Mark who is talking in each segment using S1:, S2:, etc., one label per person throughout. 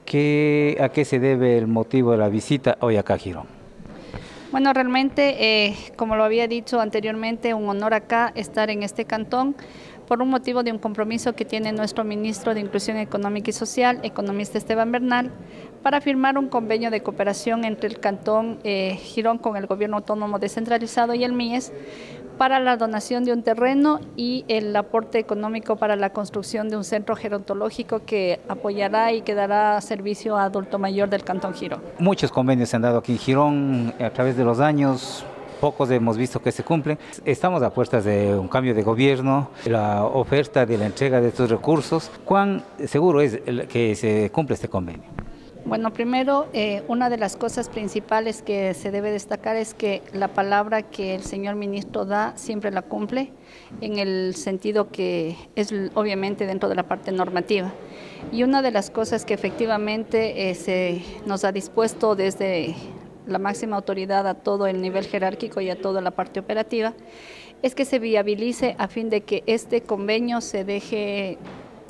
S1: ¿A qué se debe el motivo de la visita hoy acá a Girón?
S2: Bueno, realmente, como lo había dicho anteriormente, un honor acá estar en este cantón por un motivo de un compromiso que tiene nuestro ministro de Inclusión Económica y Social, economista Esteban Bernal, para firmar un convenio de cooperación entre el cantón Girón con el Gobierno Autónomo Descentralizado y el MIES para la donación de un terreno y el aporte económico para la construcción de un centro gerontológico que apoyará y que dará servicio a adulto mayor del cantón Girón.
S1: Muchos convenios se han dado aquí en Girón a través de los años. Pocos hemos visto que se cumplen. Estamos a puertas de un cambio de gobierno, la oferta de la entrega de estos recursos. ¿Cuán seguro es que se cumple este convenio?
S2: Bueno, primero, una de las cosas principales que se debe destacar es que la palabra que el señor ministro da siempre la cumple, en el sentido que es obviamente dentro de la parte normativa. Y una de las cosas que efectivamente se nos ha dispuesto desde la máxima autoridad a todo el nivel jerárquico y a toda la parte operativa, es que se viabilice a fin de que este convenio se deje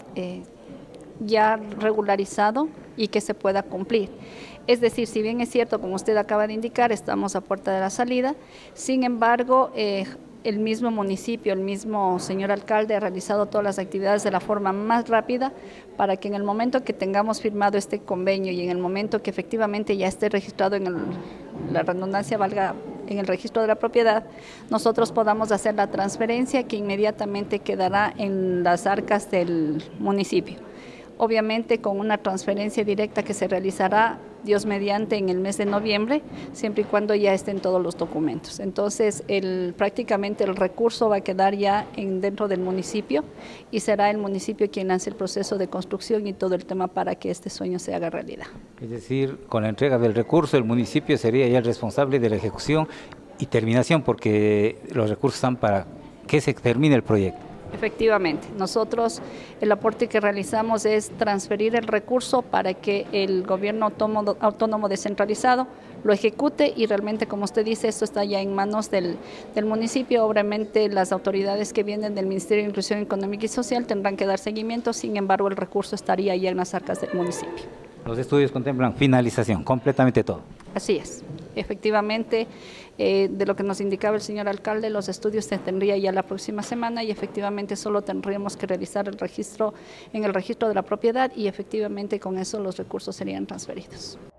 S2: ya regularizado y que se pueda cumplir. Es decir, si bien es cierto, como usted acaba de indicar, estamos a puerta de la salida, sin embargo, el mismo municipio, el mismo señor alcalde ha realizado todas las actividades de la forma más rápida para que en el momento que tengamos firmado este convenio y en el momento que efectivamente ya esté registrado la redundancia valga en el registro de la propiedad, nosotros podamos hacer la transferencia que inmediatamente quedará en las arcas del municipio. Obviamente con una transferencia directa que se realizará, Dios mediante, en el mes de noviembre, siempre y cuando ya estén todos los documentos. Entonces, prácticamente el recurso va a quedar ya dentro del municipio y será el municipio quien lance el proceso de construcción y todo el tema para que este sueño se haga realidad.
S1: Es decir, con la entrega del recurso, el municipio sería ya el responsable de la ejecución y terminación, porque los recursos están para que se termine el proyecto.
S2: Efectivamente, nosotros el aporte que realizamos es transferir el recurso para que el gobierno autónomo descentralizado lo ejecute y realmente, como usted dice, esto está ya en manos del municipio. Obviamente las autoridades que vienen del Ministerio de Inclusión Económica y Social tendrán que dar seguimiento, sin embargo el recurso estaría ya en las arcas del municipio.
S1: Los estudios contemplan finalización, completamente todo.
S2: Así es, efectivamente, de lo que nos indicaba el señor alcalde, los estudios se tendría ya la próxima semana y efectivamente solo tendríamos que realizar el registro en el registro de la propiedad y efectivamente con eso los recursos serían transferidos.